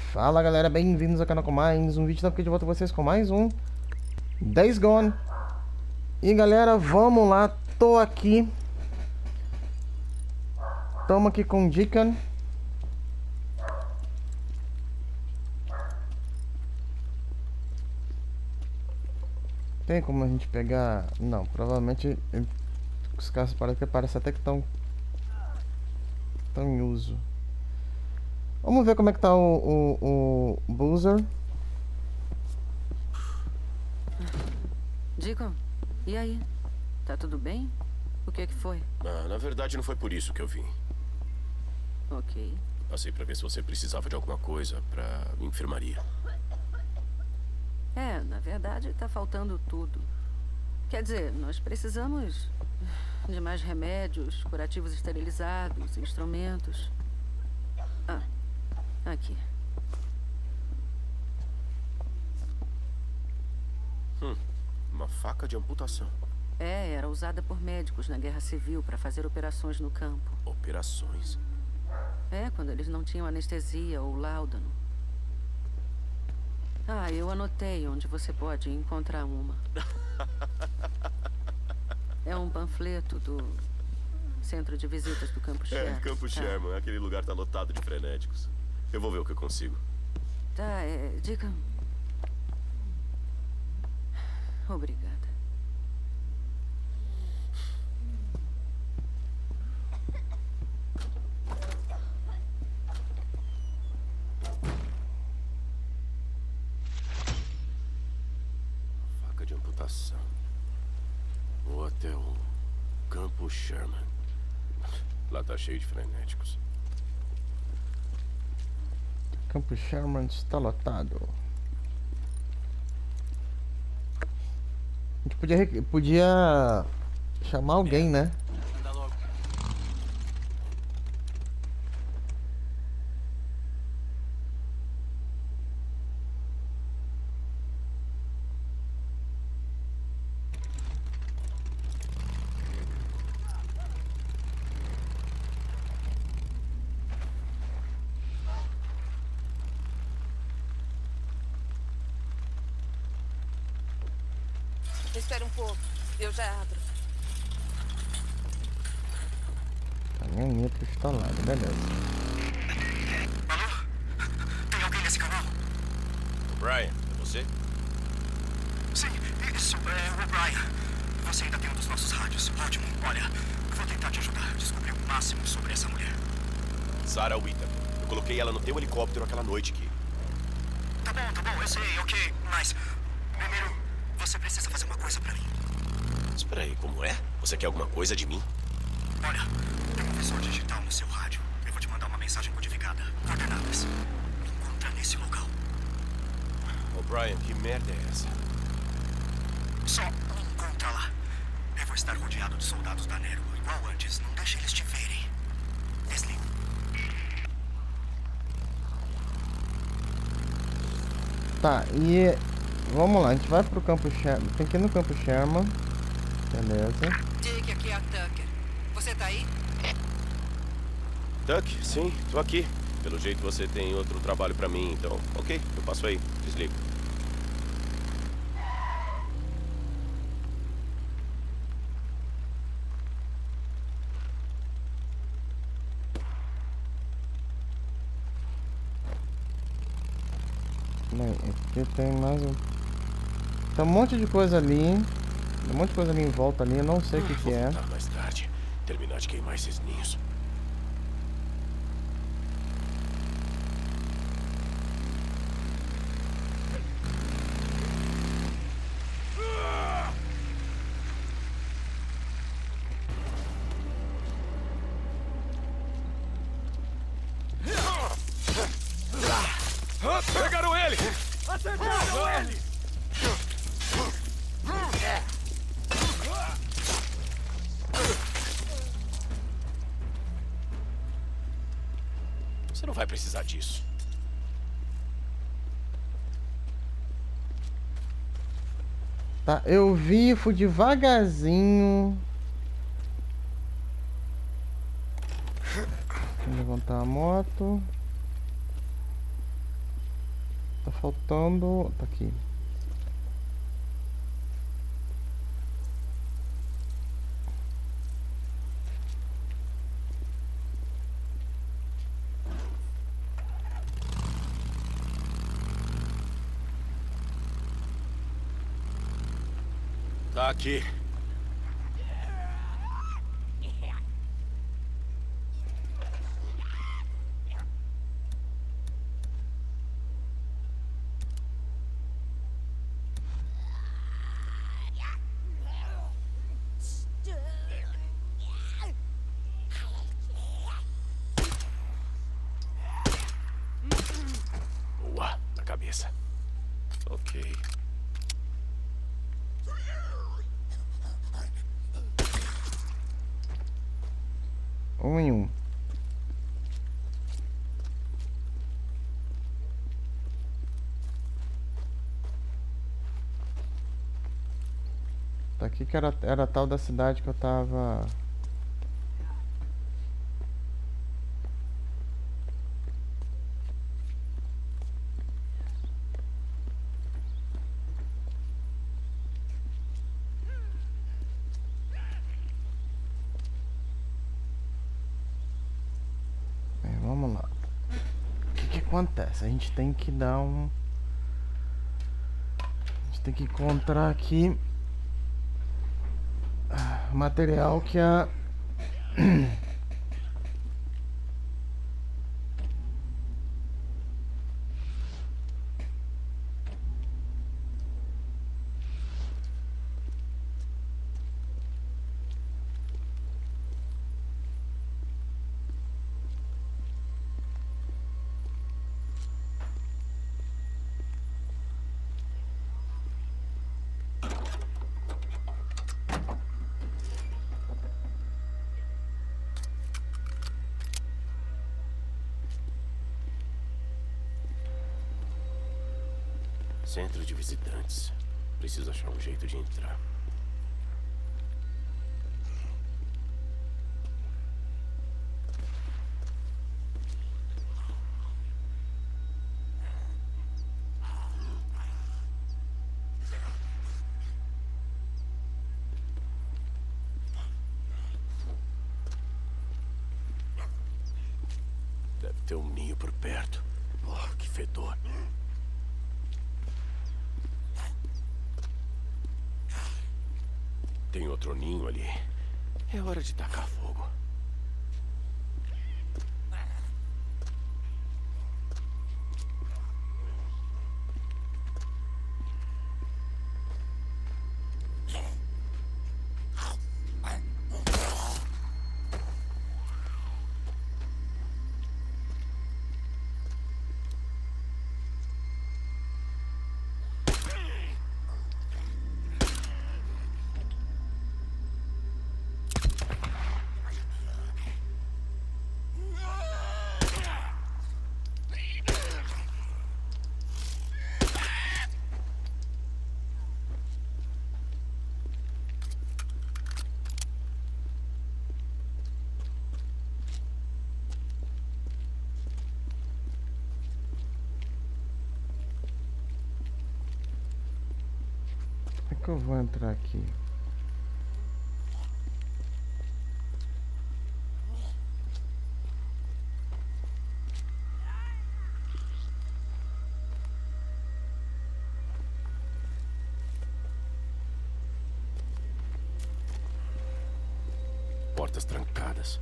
Fala galera, bem-vindos ao canal com mais um vídeo. Então aqui de volta com vocês com mais um Days Gone. E galera, vamos lá, tô aqui. Tamo aqui com o Deacon. Tem como a gente pegar... Não, provavelmente os caras parece até que estão em uso. Vamos ver como é que tá o Boozer. Deacon, e aí? Tá tudo bem? O que foi? Na verdade não foi por isso que eu vim. Ok. Passei pra ver se você precisava de alguma coisa pra enfermaria. Na verdade tá faltando tudo. Quer dizer, nós precisamos de mais remédios, curativos esterilizados, instrumentos. Aqui. Uma faca de amputação. Era usada por médicos na Guerra Civil para fazer operações no campo. Operações? Quando eles não tinham anestesia ou láudano. Eu anotei onde você pode encontrar uma. É um panfleto do Centro de Visitas do Campo Sherman. Campo Sherman. Aquele lugar tá lotado de frenéticos. Eu vou ver o que eu consigo. Deacon. Obrigada. Faca de amputação. Vou até o Campo Sherman. Lá tá cheio de frenéticos. Campo Sherman está lotado. A gente podia chamar alguém, né? Anda logo. Espera um pouco, eu já abro. Caminhonete pistolado, beleza. Alô? Tem alguém nesse canal? Brian, é você? Sim, isso, é o Brian. Você ainda tem um dos nossos rádios. Ótimo. Olha, eu vou tentar te ajudar a descobrir o máximo sobre essa mulher. Sarah Whittaker. Eu coloquei ela no teu helicóptero aquela noite aqui. Tá bom, eu sei, ok. Mas, primeiro, você precisa fazer uma coisa pra mim. Espera aí, como é? Você quer alguma coisa de mim? Olha, tem um visor digital no seu rádio. Eu vou te mandar uma mensagem codificada. Coordenadas. Me encontra nesse local. Ô Brian, que merda é essa? Só me encontra lá. Eu vou estar rodeado de soldados da Nero, igual antes. Não deixe eles te verem. Desliga. Tá, e vamos lá, a gente vai pro Campo Sherman. Tem que ir no Campo Sherman. Beleza. Dick, aqui é a Tucker. Você tá aí? Tuck, sim, tô aqui. Pelo jeito você tem outro trabalho pra mim, então, ok, eu passo aí, desligo. Bem, aqui tem mais um... Tem um monte de coisa ali. Um monte de coisa ali em volta ali, eu não sei o que Vou é. voltar mais tarde, terminar de queimar esses ninhos. Pegaram ele! Acertaram ele! Você não vai precisar disso. Tá, eu vi, fui devagarzinho. Vou levantar a moto. Tá faltando... Tá aqui. Tá aqui. Boa, na cabeça. Ok. Um em um. Tá aqui que era a tal da cidade que eu tava... Vamos lá. O que acontece? A gente tem que dar um... A gente tem que encontrar aqui material que a... Centro de visitantes. Preciso achar um jeito de entrar. Deve ter um ninho por perto. Oh, que fedor. Tem outro ninho ali. É hora de tacar fogo. Como é que eu vou entrar aqui? Portas trancadas.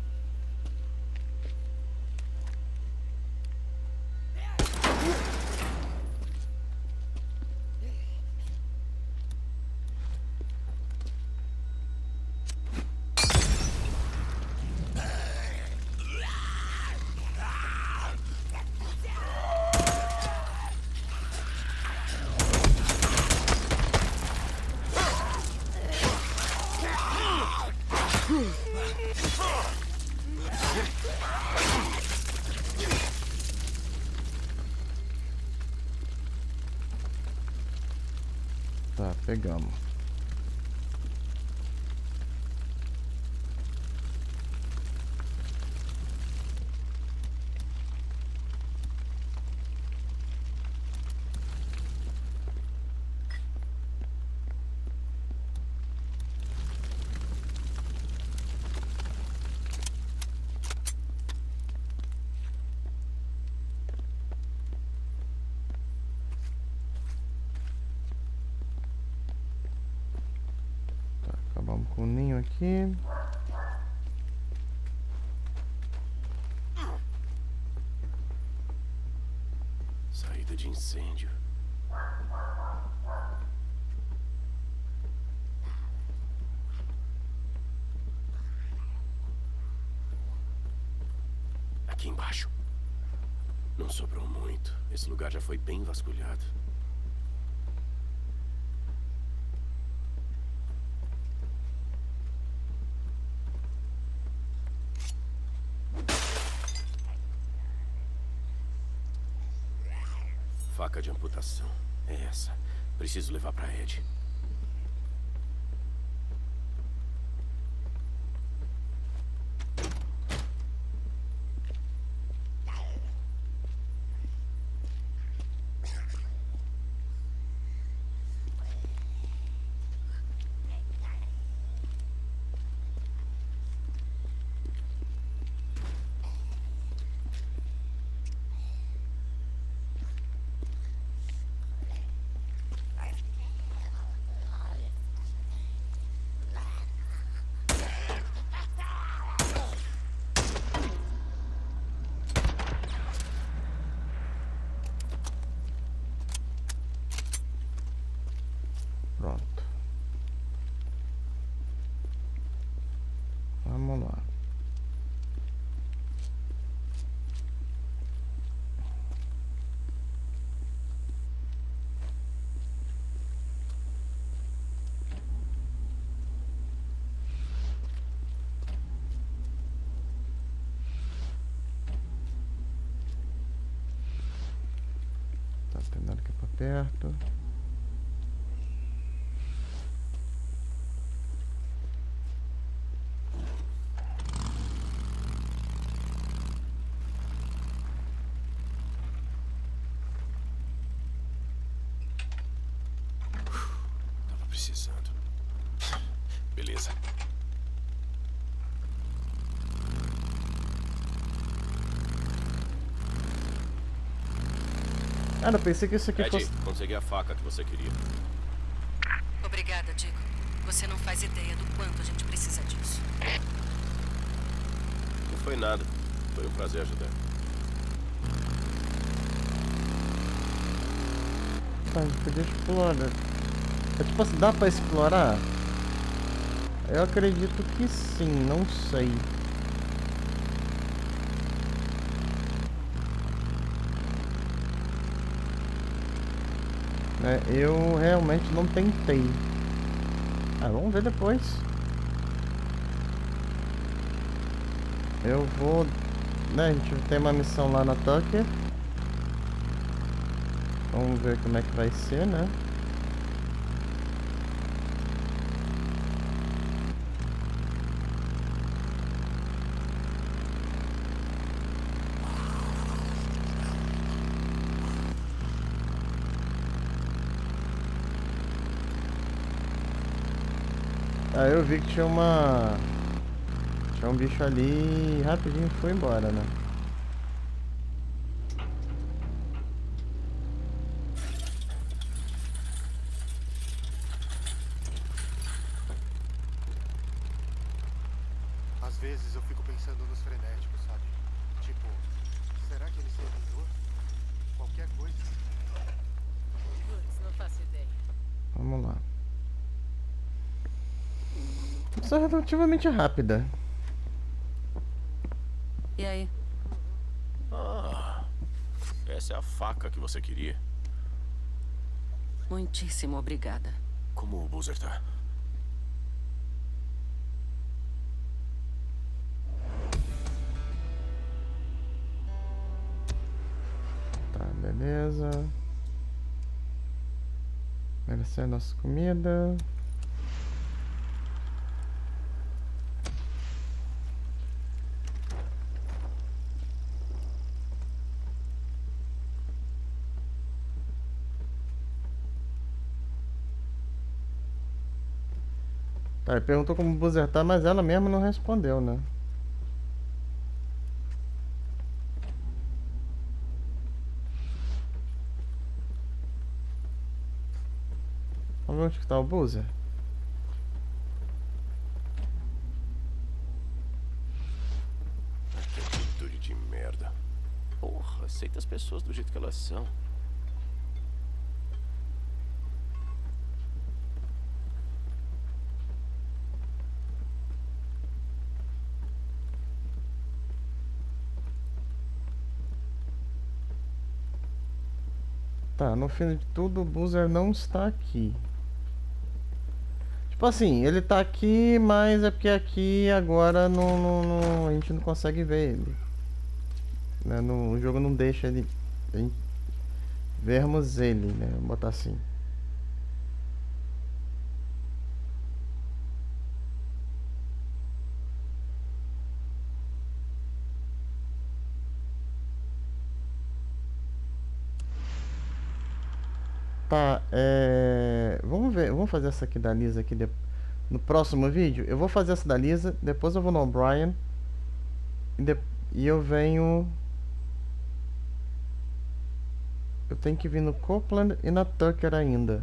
Tá, pegamos. com o ninho aqui. Saída de incêndio. Aqui embaixo. Não sobrou muito. Esse lugar já foi bem vasculhado. Faca de amputação. É essa. Preciso levar pra Ed. Pronto. Vamos lá. Tá tentando aqui pra perto. Tava precisando. Beleza. Cara, eu pensei que isso aqui Ed, fosse... consegui a faca que você queria. Obrigada, Diego. Você não faz ideia do quanto a gente precisa disso. Não foi nada. Foi um prazer ajudar. Tá, a gente podia explorar. É tipo assim, dá pra explorar? Eu acredito que sim, não sei. Eu realmente não tentei. Ah, vamos ver depois. Eu vou... Né, a gente tem uma missão lá na Tucker. Vamos ver como é que vai ser, né? Ah, eu vi que tinha uma... Tinha um bicho ali e rapidinho foi embora, né? Às vezes eu fico pensando nos frenéticos, sabe? Tipo, será que eles sentem dor? Qualquer coisa? Putz, não faço ideia. Vamos lá. Isso é relativamente rápida. E aí? Ah, essa é a faca que você queria. Muitíssimo obrigada. Como o Boozer tá? Tá, beleza. Merecer a nossa comida. Tá, ele perguntou como o Boozer tá, mas ela mesma não respondeu, né? Vamos ver onde que tá o Boozer. aceita as pessoas do jeito que elas são. Tá, no fim de tudo, o Boozer não está aqui. Tipo assim, ele tá aqui, mas é porque aqui agora a gente não consegue ver ele. Né? O jogo não deixa ele vermos ele, né? Vou botar assim. Tá, vamos ver, vamos fazer essa aqui da Lisa aqui no próximo vídeo. Eu vou fazer essa da Lisa, depois eu vou no O'Brien e eu venho. Eu tenho que vir no Copeland e na Tucker ainda.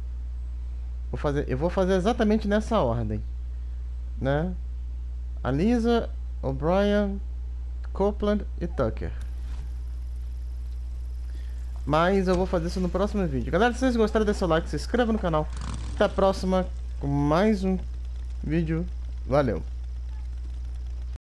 Eu vou fazer exatamente nessa ordem, né? A Lisa, O'Brien, Copeland e Tucker. Mas eu vou fazer isso no próximo vídeo. Galera, se vocês gostaram, deixa o like, se inscreva no canal. Até a próxima com mais um vídeo. Valeu!